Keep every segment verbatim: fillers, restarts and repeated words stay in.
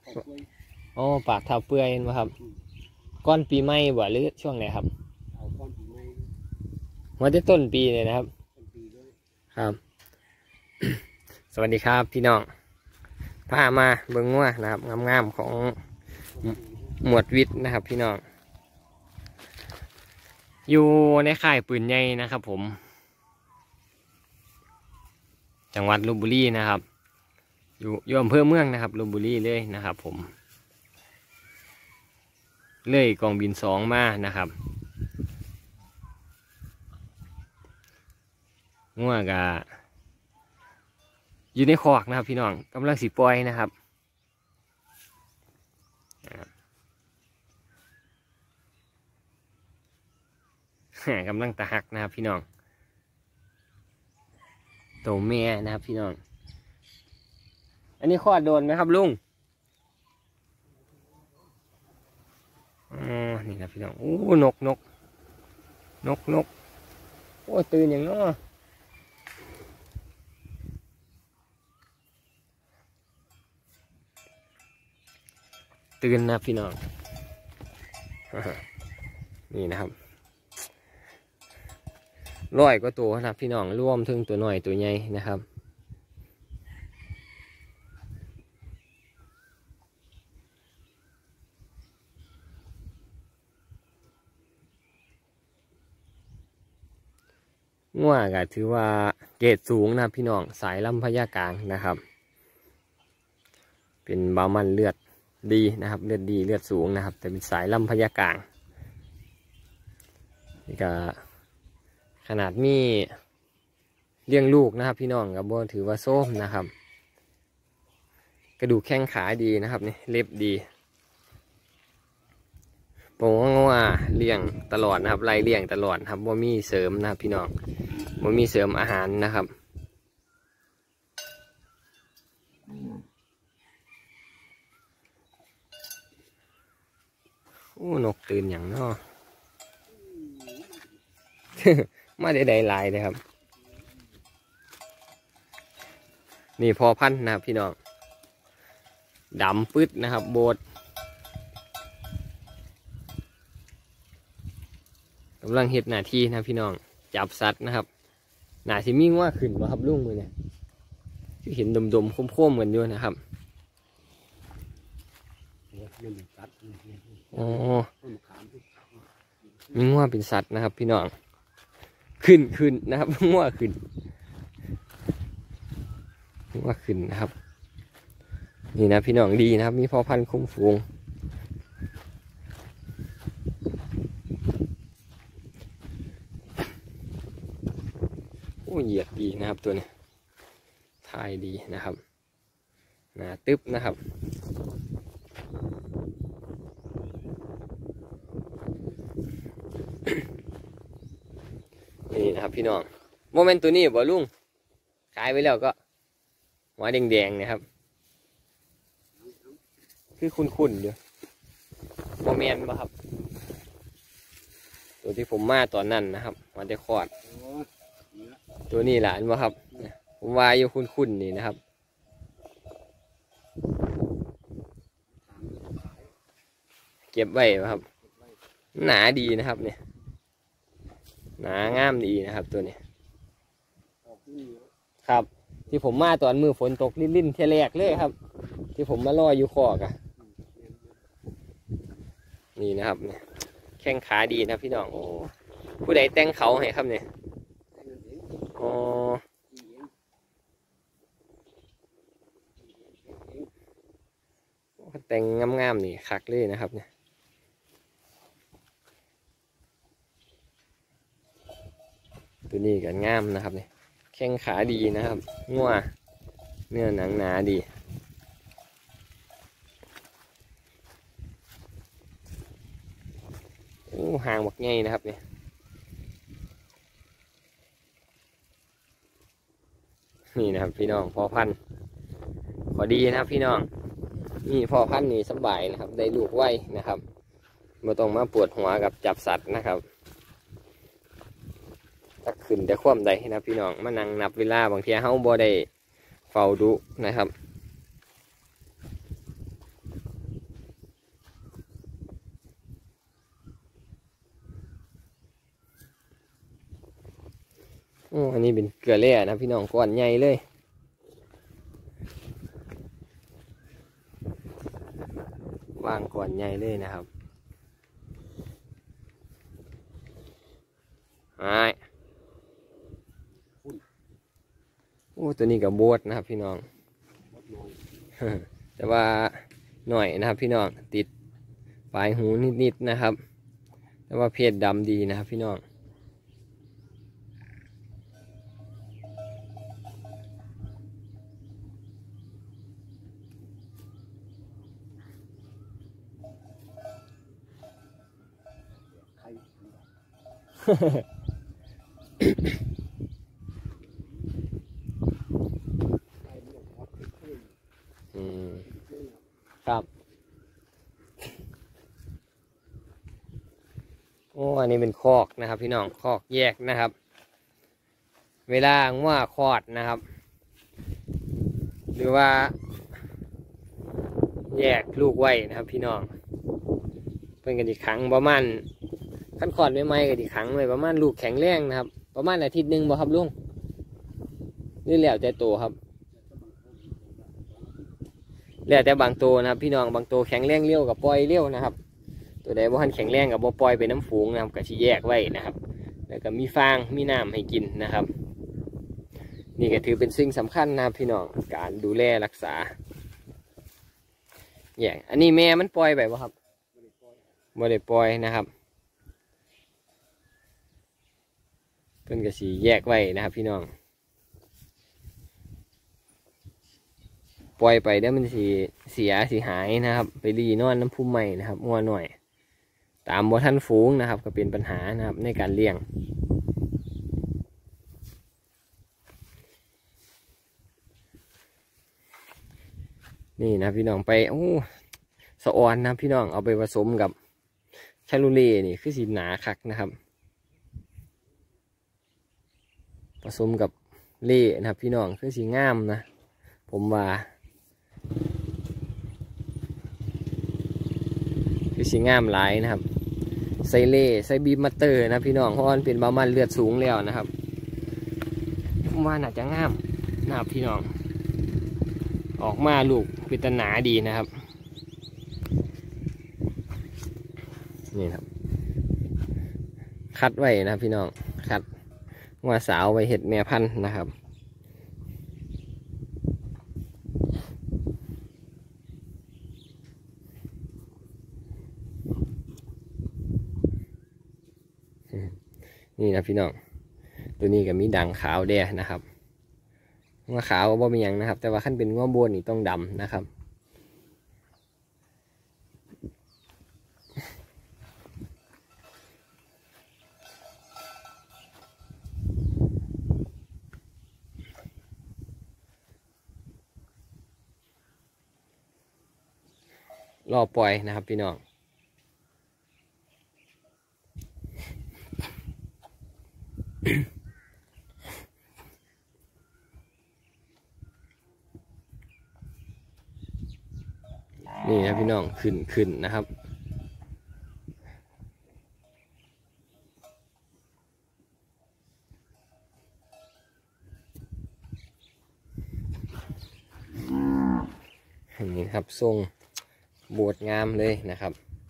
โอ้ปากเท้าเปื่อยมาครับก้อนปีใหม่บ่หรือช่วงไหนครับวันที่ต้นปีเลยนะครับครับ สวัสดีครับพี่น้องพามาเบิ้งงัวนะครับงามๆของหมวดวิทย์นะครับพี่น้องอยู่ในค่ายปืนใหญ่นะครับผมจังหวัดลพบุรีนะครับอยู่อยู่อำเภอเมืองนะครับลพบุรีเลยนะครับผมเลยกองบินสองมานะครับงัวกะอยู่ในคอกนะครับพี่น้องกำลังสีปล่อยนะครับกำลังตะหักนะครับพี่น้องโตเมียนะครับพี่น้องอันนี้คลอดโดนไหมครับลุงอ๋อนี่นะพี่น้องโอ้นกนกนกนกโอ้ตื่นอย่างน้อตื่นนะพี่น้องนี่นะครับร้อยก็ตัวนะครับพี่น้องร่วมถึงตัวหน่อยตัวใหญ่นะครับง่วงก็ถือว่าเกรดสูงนะพี่น้องสายลำพญากลางนะครับเป็นเบามันเลือดดีนะครับเลือดดีเลือดสูงนะครับแต่เป็นสายลำพญากลางนี่ก็ขนาดมีเลี้ยงลูกนะครับพี่น้องกับโบถือว่าโซ่มนะครับกระดูกแข้งขาดีนะครับนี่เล็บดีผมว่าเลี้ยงตลอดนะครับไล่เลี้ยงตลอดครับว่ามีเสริมนะครับพี่น้องว่ามีเสริมอาหารนะครับโอ้นกตื่นอย่างน้อ มาได้ได้ลายเลยครับนี่พอพันนะครับพี่น้องดำปึ๊ดนะครับโบดกำลังเห็ดหน้าที่นะพี่น้องจับสัตว์นะครับหน้าที่มีว่าขึ้นมาครับลุงมือเนี่ยที่เห็นดมๆค้มๆกันอยู่นะครับอ๋อมีง้วเป็นสัตว์นะครับพี่น้องขึ้นขึ้นนะครับง้วขึ้นง้วขึ้นนะครับนี่นะพี่น้องดีนะครับมีพ่อพันธุ์คุ้มฟูงโอ้เหยียดดีนะครับตัวนี้ทายดีนะครับหนาตึ๊บนะครับนี่นะครับพี่น้องโมเมนต์ตัวนี้บ่ลุงขายไปแล้วก็หัวแดงๆนะครับคือคุ้นๆอยู่โมเมนต์ป่ะครับตัวที่ผมมาตอนนั้นนะครับมันจะคลอดตัวนี้หลานป่ะครับผมวายอยู่คุ้นๆนี่นะครับเก็บไว้ป่ะครับหนาดีนะครับเนี่ยหนางามดีนะครับตัวนี้ครับที่ผมมาตอนมือฝนตกลิ่นๆเทแรกเลยครับที่ผมมาล่ออยู่คอกอะนี่นะครับเนี่ยแข้งขาดีนะพี่น้องโอ้ผู้ใดแต่งเขาให้ครับเนี่ยอ๋อแต่งงามๆนี่คักเลยนะครับเนี่ยตัวนี้ก็งามนะครับเนี่ยแข้งขาดีนะครับงัวเนื้อหนังหนาดีโอ้หางบักใหญ่นะครับเนี่ยนี่นะครับพี่น้องพอพันธุ์ขอดีนะครับพี่น้องนี่พอพันธุ์นี่สบายนะครับได้ลูกไว้นะครับไม่ต้องมาปวดหัวกับจับสัตว์นะครับถ้าขึ้นแต่ความใดนะพี่น้องมานั่งนับเวลาบางทีเฮาบ่ได้เฝ้าดูนะครับอ้อันนี้เป็นเกลือแร่นะพี่น้องก้อนใหญ่เลยวางก้อนใหญ่เลยนะครับไอ้โอ้ตัวนี้กับโบดนะครับพี่น้องแต่ว่าหน่อยนะครับพี่น้องติดปลายหูนิดๆนะครับแต่ว่าเพศดำดีนะครับพี่น้องอืมครับโอ้อันนี้เป็นคอกนะครับพี่น้องคอกแยกนะครับเวลางัวคลอดนะครับหรือว่าแยกลูกไว้นะครับพี่น้องเป็นกันอีกครั้งประมาณขั้นคลอดไม่ไม่กันอีกครั้งเลยประมาณลูกแข็งแรงนะครับประมาณอาทิตย์หนึ่งบ่ครับลุงนี่แล้วแต่โตครับแล้วแต่บางโตนะครับพี่น้องบางโตแข็งแรงเลี้ยวกับปล่อยเลี้ยวนะครับตัวใดบ่ทันแข็งแรงกับบ่ปล่อยไปน้ำฝูงนะครับก็ชี้แยกไว้นะครับแล้วก็มีฟางมีน้ำให้กินนะครับนี่ก็ถือเป็นสิ่งสำคัญนะครับพี่น้องการดูแลรักษาแยกอันนี้แม่มันปล่อยไปบ่ครับบ่ได้ปล่อยนะครับเพิ่นก็สีแยกไว้นะครับพี่น้องปล่อยไปเดี๋ยวมันสีเสียสีหายนะครับไปรีนอนน้ำพุ่มใหม่นะครับงัวหน่อยตามบ่ทันฝูงนะครับก็เป็นปัญหานะครับในการเลี้ยงนี่นะพี่น้องไปโอ้สะออนนะพี่น้องเอาไปผสมกับชาลูเล่นี่คือสีหนาคักนะครับผสมกับเล่นะครับพี่น้องคือสีงามนะผมว่าคือสีงามหลายนะครับใส่เล่ใส่บีมมัตเตอร์นะพี่น้องเพราะมันเป็นบามันเลือดสูงแล้วนะครับผมว่าน่าจะงามนะครับพี่น้องออกมาลูกพิจารณาดีนะครับนี่ครับคัดไว้นะพี่น้องคัดว่าสาวไว้เห็ดแม่พันธุ์นะครับนี่นะพี่น้องตัวนี้ก็มีด่างขาวแดงนะครับงัวขาวบ่มีหยังนะครับแต่ว่าขั้นเป็นงัวโบนนี่ต้องดำนะครับรอปล่อยนะครับพี่น้องนี่นะพี่น้องขึ้นขึ้นนะครับนี่ครับทรงบวชงามเลยนะครับ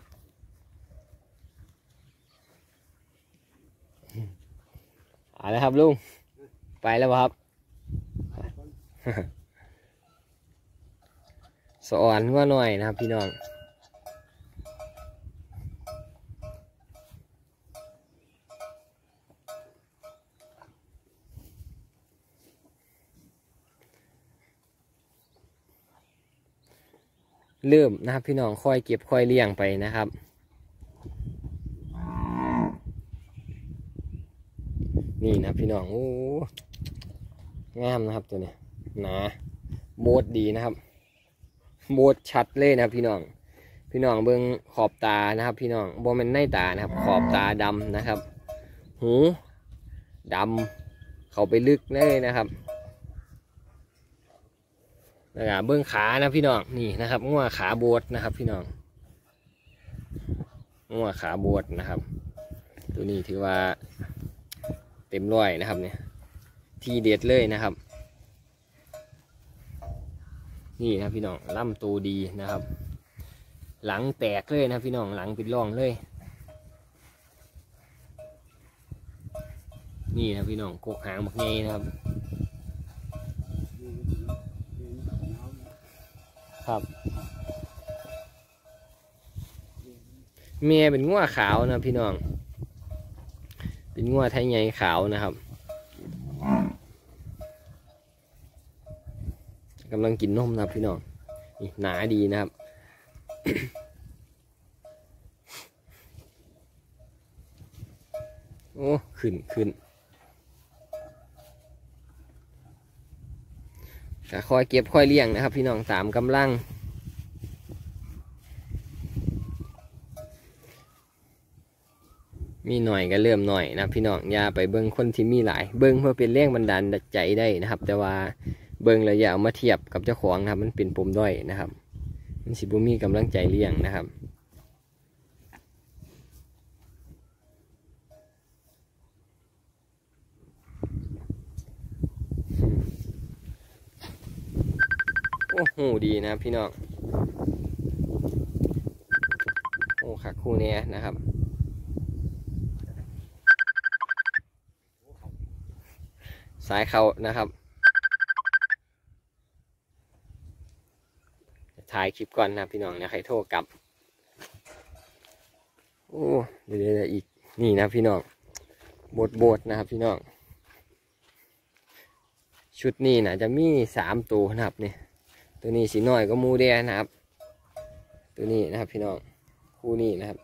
เอาละครับลุงไปแล้วครับสอนว่าหน่อยนะครับพี่น้องเริ่มนะครับพี่น้องค่อยเก็บค่อยเลี้ยงไปนะครับนี่นะพี่น้องโอ้งามนะครับตัวนี้หนาโบดดีนะครับโบดชัดเลยนะพี่น้องพี่น้องเบิ้งขอบตานะครับพี่น้องบอมันในตานะครับขอบตาดำนะครับหูดำเข้าไปลึกเลยนะครับนะครับเบื้องขานะพี่น้องนี่นะครับงัวขาโบดนะครับพี่น้องงัวขาโบดนะครับตัวนี้ถือว่าเต็มร้อยนะครับเนี่ยทีเด็ดเลยนะครับนี่นะพี่น้องล่ำตัวดีนะครับหลังแตกเลยนะพี่น้องหลังเป็นร่องเลยนี่นะพี่น้องกกหางบักไงนะครับครับเมียเป็นงัวขาวนะพี่น้องเป็นงัวไทยใหญ่ขาวนะครับกำลังกินนมนะพี่น้องนี่หนาดีนะครับ โอ้ขึ้นขึ้นก็คอยเก็บคอยเลี้ยงนะครับพี่น้องตามกำลังมีหน่อยก็เริ่มหน่อยนะพี่น้องอย่าไปเบิ้งคนที่มีหลายเบิ้งเพื่อเป็นแรงบันดาลใจได้นะครับแต่ว่าเบิ้งแล้วอย่าเอามาเทียบกับเจ้าของนะครับมันเป็นปมด้อยนะครับมันสิบุมีกำลังใจเลี้ยงนะครับโอ้โหดีนะพี่น้องโอ้ขาคู่เนี้ยนะครับสายเขานะครับถ่ายคลิปก่อนนะพี่น้องนะใครโทรกลับโอ้เดี๋ยวอีกนี่นะพี่น้องบดบดนะครับพี่น้องชุดนี้นะจะมีสามตัวนะครับเนี่ยตัวนี้สีน้อยก็มูเดียนะครับตัวนี้นะครับพี่น้องคู่นี้นะครับ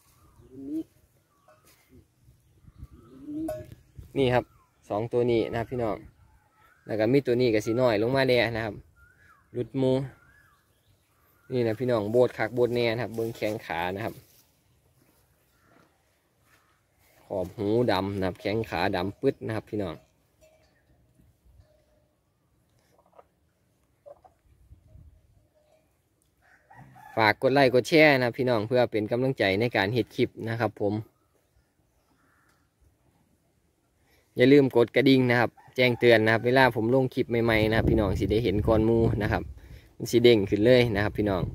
นี่ครับสองตัวนี้นะครับพี่น้องแล้วก็มีตัวนี้กับสีน้อยลงมาเดียนะครับรุดมูนี่นะพี่น้องโบดคักโบดแน่นะครับเบิ้งแข้งขานะครับขอบหูดำนะครับแข้งขาดำปึ๊ดนะครับพี่น้องฝากกดไลค์กดแชร์นะพี่น้องเพื่อเป็นกำลังใจในการเฮ็ดคลิปนะครับผมอย่าลืมกดกระดิ่งนะครับแจ้งเตือนนะครับเวลาผมลงคลิปใหม่ๆนะครับพี่น้องสิได้เห็นก่อนหมู่นะครับมันสิเด้งขึ้นเลยนะครับพี่น้อง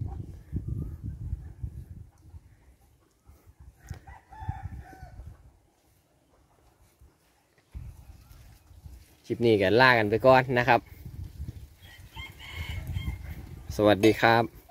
คลิปนี้ก็ลากันไปก่อนนะครับสวัสดีครับ